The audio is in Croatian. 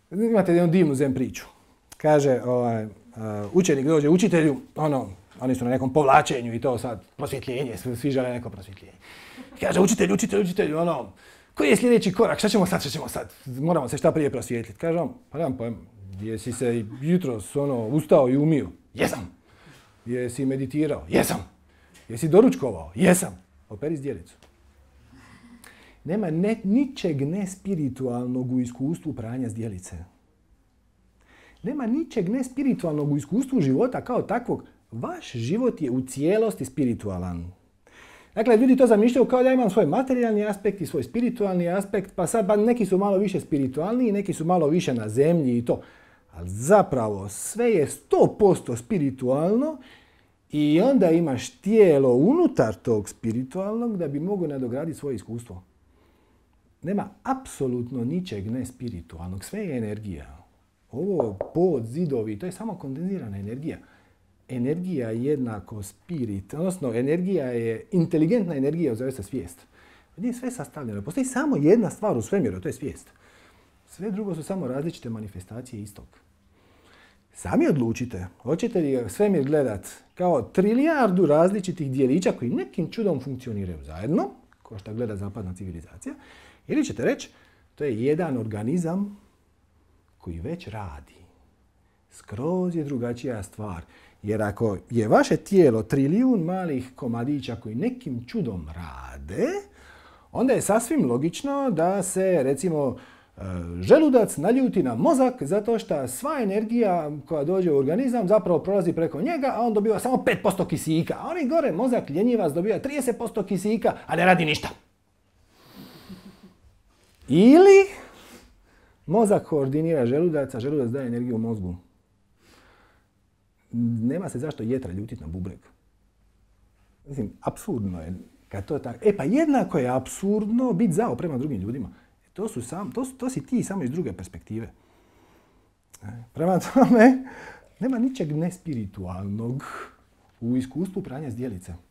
Imate jednu divnu zen priču. Kaže, učenik dođe učitelju, oni su na nekom povlačenju i to sad, prosvjetljenje, svi žele neko prosvjetljenje. Kaže, učitelju, koji je sljedeći korak, šta ćemo sad? Moramo se šta prije prosvjetljiti. Kaže on, pa nemam pojma, jesi se jutros ustao i umio? Jesam. Jesi meditirao? Jesam. Jesi doručkovao? Jesam. Operi zdjelicu. Nema ničeg nespiritualnog u iskustvu pranja zdjelice. Nema ničeg nespiritualnog u iskustvu života kao takvog. Vaš život je u cijelosti spiritualan. Dakle, ljudi to zamišljaju kao da imam svoj materijalni aspekt i svoj spiritualni aspekt, pa sad neki su malo više spiritualniji, neki su malo više na zemlji i to. Ali zapravo sve je 100% spiritualno i onda imaš tijelo unutar tog spiritualnog da bi mogao nadograditi svoje iskustvo. Nema apsolutno ničeg nespiritualnog, sve je energija. Ovo pod, zidovi, to je samo kondenzirana energija. Energija je jednako spirit, odnosno energija je inteligentna energija, zove se svijest. Nije sve sastavljeno. Postoji samo jedna stvar u svemiru, to je svijest. Sve drugo su samo različite manifestacije istog. Sami odlučite, hoćete li svemir gledat kao trilijardu različitih dijelića koji nekim čudom funkcioniraju zajedno, kao što gleda zapadna civilizacija, ili ćete reći, to je jedan organizam koji već radi. Skroz je drugačija stvar. Jer ako je vaše tijelo trilijun malih komadića koji nekim čudom rade, onda je sasvim logično da se, recimo, želudac naljuti na mozak zato što sva energija koja dođe u organizam zapravo prolazi preko njega, a on dobiva samo 5% kisika. A oni gore, mozak ljenjivac dobiva 30% kisika, a ne radi ništa. Ili mozak koordinira želudac, a želudac daje energiju u mozgu. Nema se zašto jetra ljutiti na bubreg. Mislim, apsurdno je kad to je tako. Pa jednako je apsurdno biti zao prema drugim ljudima. To si ti samo iz druge perspektive. Prema tome, nema ničeg nespiritualnog u iskustvu pranja zdjelice.